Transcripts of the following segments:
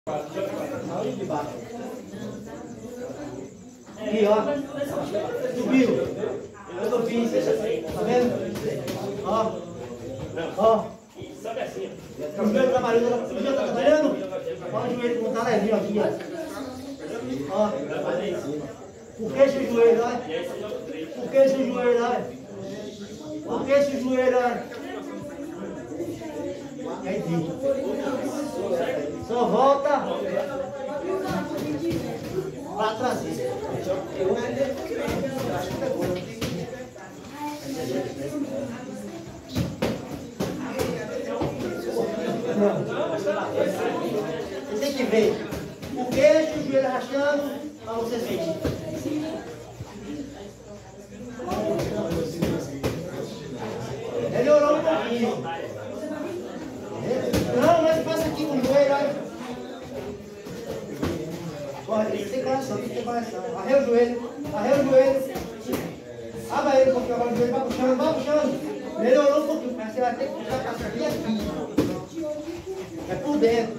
Aqui, ó. Subiu. Eu tô vindo. Tá vendo? Ó. Ó. O joelho da Maria tá trabalhando? Olha o joelho como tá levinho aqui, ó. Ó. Por que esse joelho, olha? Por que esse joelho, olha? Por que esse joelho, olha? Entendi. Só volta para trazer. Você tem que ver o queixo, o joelho arrastando para você sentir. Melhorou um pouquinho. Não, mas passa aqui com o joelho, olha. Olha, tem que ter coração, tem que ter coração. Arreia o joelho, arreia o joelho. Abra ele um pouquinho agora, o joelho vai puxando, vai puxando. Melhorou um pouquinho, mas você vai ter que puxar a casca aqui. É por dentro.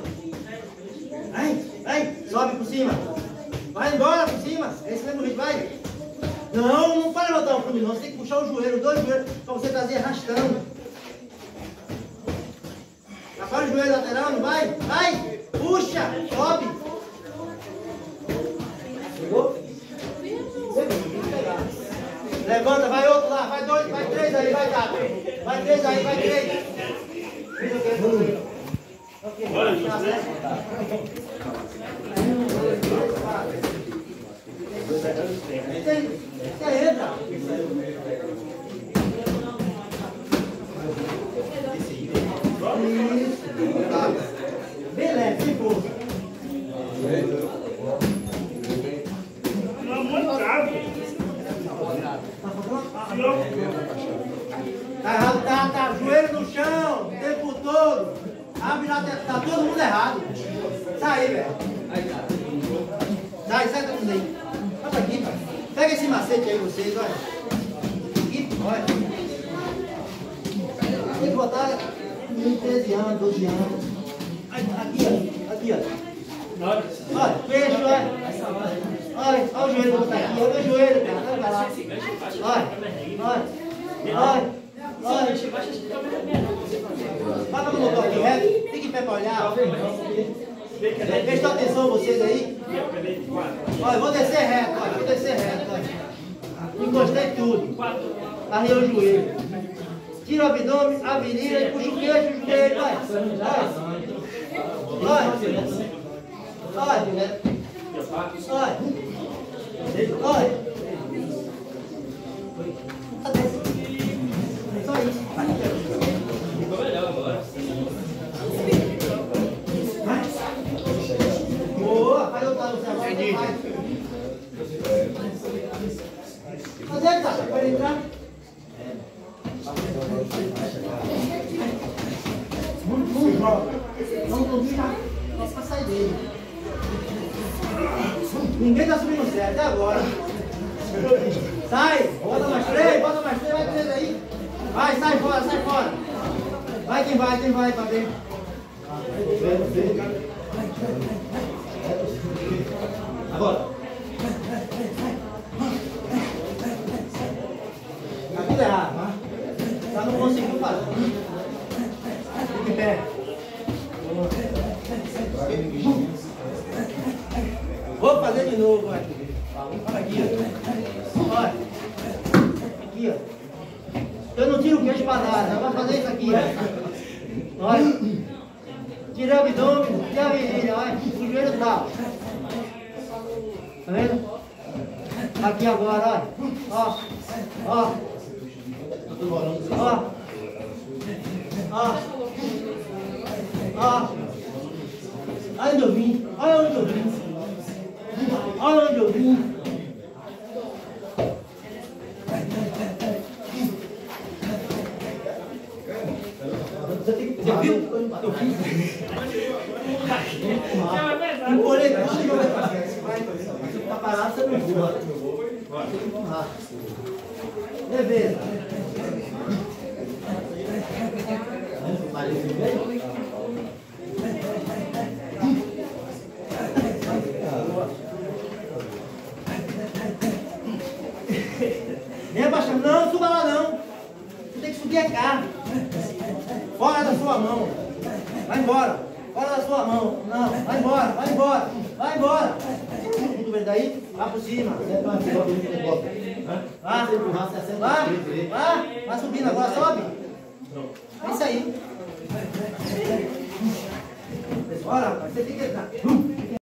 Vai, sobe por cima. Vai embora por cima. Esse mesmo jeito, vai. Não para levantar o fundo, não. Você tem que puxar o joelho, os dois joelhos, para você trazer arrastando. Agora o joelho lateral, não vai? Vai! Puxa! Sobe! Chegou? Levanta, vai outro lá, vai dois, vai três aí, vai cá. Vai três aí, vai três. Ok, bora, isso aí, entra. Beleza, sem força. Tá, joelho no chão, o tempo todo. Abre lá, tá todo mundo errado. Sai, velho. Sai todo mundo aí. Olha aqui, pai. Pega esse macete aí, vocês, olha. Aqui, olha. Tem que botar 13 anos, 12 anos. Aqui, ó. Olha, fecha, olha. Olha o joelho, vou botar aqui. Olha o joelho, cara. Olha lá. Olha. Bota no motor aqui reto. Fica em pé para olhar. Presta atenção vocês aí. Olha, vou descer reto, olha. Vou descer reto, olha. Encostei tudo. Arrei o joelho. Tira o abdômen, a virilha e puxa o queixo, o joelho, vai. Olha. Só isso. Ficou melhor agora. Boa, vai lutar no céu. Cadê, tá? Pode entrar? Vamos puxar pra sair dele. Ninguém tá subindo certo até agora. Sai, bota mais três, vai três aí. Vai, sai fora. Vai quem vai pra dentro. Agora. Tá tudo errado, tá? Já não conseguiu fazer. Fique em pé. Vou fazer de novo, olha aqui, ó. Olha. Aqui, ó. Eu não tiro o queixo para nada, vai fazer isso aqui, ó. Olha. Tira o abdômen e a virilha, olha. O joelho tá. Tá vendo? Aqui agora, olha. Olha onde eu vim. Você viu? Eu fiz. Encolhei tudo e joguei pra frente. Se tá parado, você não voa. Beleza. suba lá não. Você tem que subir é cá. Fora da sua mão. Vai embora. Fora da sua mão. Não, vai embora, vai embora. Vai embora. Tudo bem daí? Vá por cima. Vai subindo agora, sobe. É isso aí. Bora, rapaz, você tem que entrar.